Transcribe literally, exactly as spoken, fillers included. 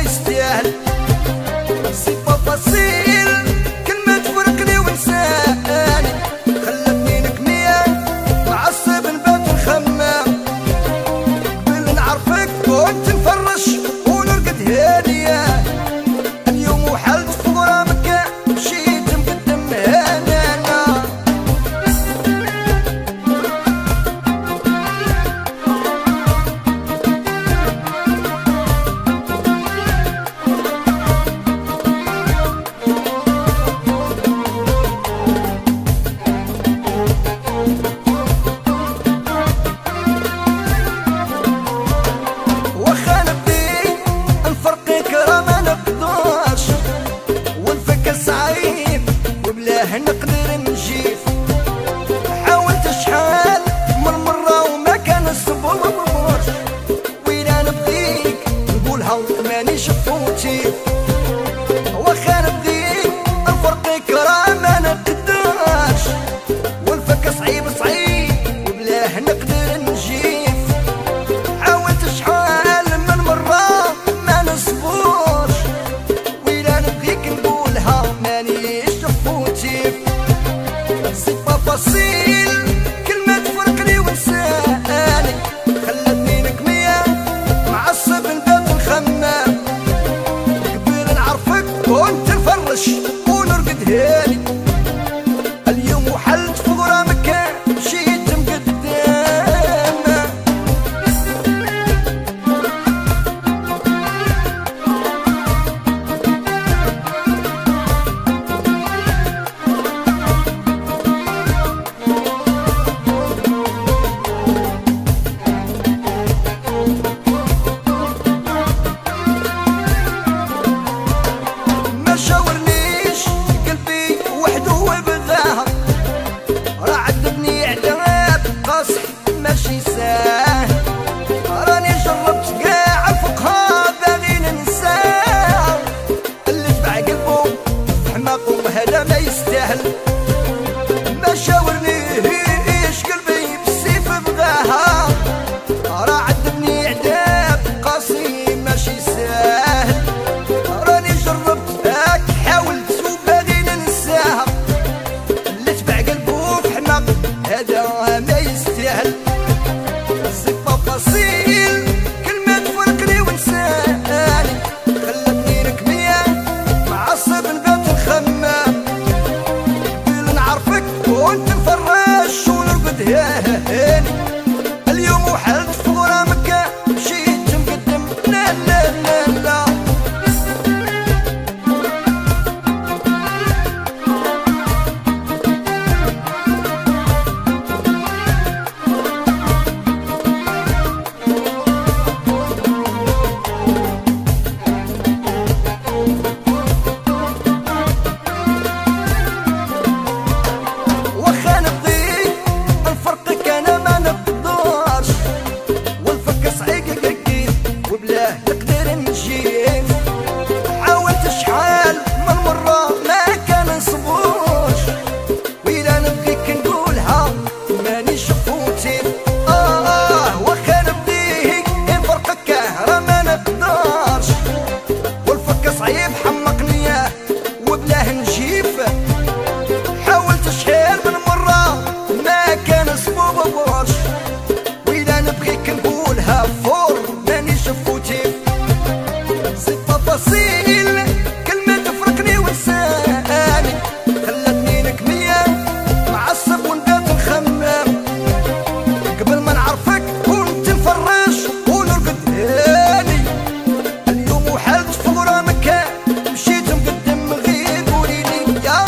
يستاهل. سي با فاسيل كلمة تفرقني ونساني، خلتني نكمية معصب نبات الخمام. قبل نعرفك كنت نفرش ونرقد هادية، اليوم وحلت في غرامك مشيت مقدم هنانا. واخا نبدي نفرقك راه ما نقدرش، والفك صعيب وبلاه نقدر نجيف. حاولت شحال من مرة وما كان الصبرش، وين نبغيك نقولها مانيش فوتيف. واخا نبغي نفرقك راه ما نقدرش، والفك صعيب صعيب وبلاه نقدر نجيف. حاولت شحال من مرة ما نصبرش، ويلا نبغيك نقولها مانيش فوتيف. سي با فاسيل كلمة تفرقني ونساني، خلتني نكمية معصب نبات الخمام. قبل نعرفك كنت نفرش ونرقد هاني، اليوم وحلت في غرامك مشيت مقدام. ما شاورنيش قلبي وحده وبغاها، راه عذبني عذاب قاصح ماشي ساهل. راني جربت كاع فوقها باغي ننساها، اللي تبع قلبه في حماقه هذا ما يستاهل. ما شاورنيش قلبي بالسيف بغاها، راه عذبني عذاب قاسي ماشي ساهل. راني جربت هاك حاولت وباغي ننساها، اللي تبع قلبه في حماق هذا ما يستاهل. سي با فاسيل كلمة تفرقني ونساني، خلتني نكمية معصب نبات الخمام. قبل نعرفك كنت نفرش ونرقد هاني، اليوم وحلت في غرامك مشيت مقدم. لا لا لا لا واخا نبغي نفرقك انا ما نقدرش، والفك صعيق وبلاه نقدر نجيب. حاولت شحال من مرة ما كان نصبرش، ويلا نبغيك نقولها مانيش فوتيف. آه آه واخا نبغيك نفرقك راه ما نقدرش، والفك صعيب حمقني وبلاه نجيف. حاولت شحال من مرة ما كان صبرش، ويلا نبغيك نقولها فور مانيش فوتيف. سي با فاسيل كلمة تفرقني ونساني، خلتني نكمية معصب ونبات الخمام. قبل ما نعرفك كنت نفرش ونرقد هاني، اليوم وحلت في غرامك مشيت مقدم. غير قوليلي يا